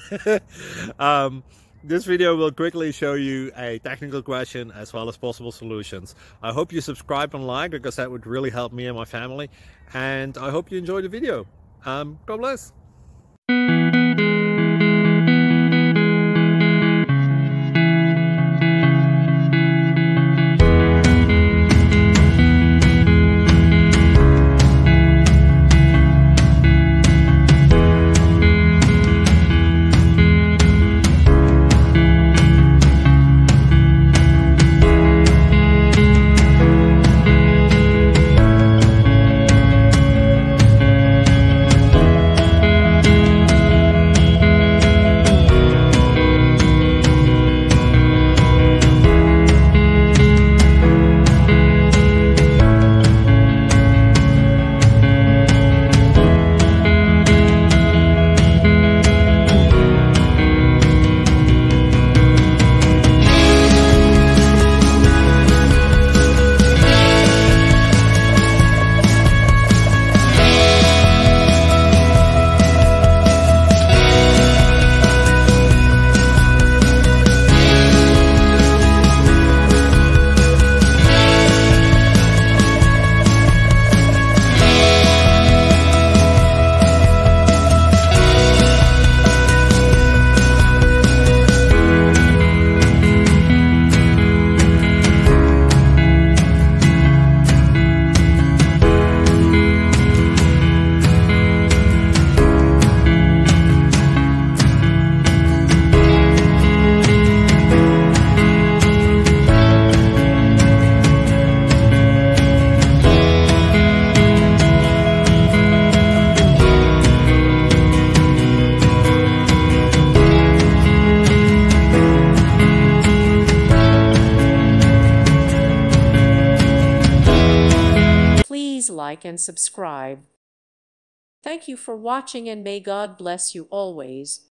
um, this video will quickly show you a technical question as well as possible solutions. I hope you subscribe and like, because that would really help me and my family. And I hope you enjoy the video. God bless. Please like and subscribe. Thank you for watching, and may God bless you always.